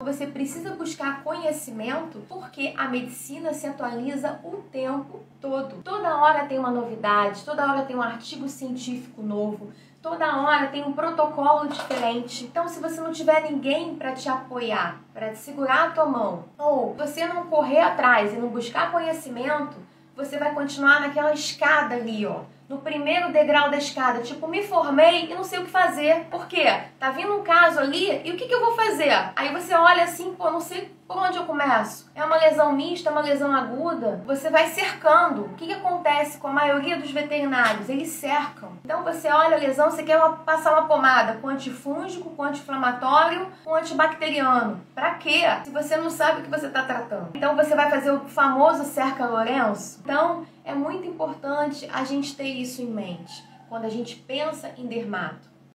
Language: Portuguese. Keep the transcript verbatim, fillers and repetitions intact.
Você precisa buscar conhecimento porque a medicina se atualiza o tempo todo. Toda hora tem uma novidade, toda hora tem um artigo científico novo, toda hora tem um protocolo diferente. Então, se você não tiver ninguém para te apoiar, para te segurar a tua mão, ou você não correr atrás e não buscar conhecimento, você vai continuar naquela escada ali, ó. No primeiro degrau da escada, tipo, me formei e não sei o que fazer. Por quê? Tá vindo um caso ali e o que que eu vou fazer? Aí você olha assim, pô, não sei por onde eu começo. É uma lesão mista, é uma lesão aguda? Você vai cercando. O que que acontece com a maioria dos veterinários? Eles cercam. Então você olha a lesão, você quer passar uma pomada com antifúngico, com anti-inflamatório, com antibacteriano. Pra quê? Se você não sabe o que você tá tratando. Então você vai fazer o famoso cerca-Lourenço. Então é muito importante a gente ter isso em mente quando a gente pensa em dermato.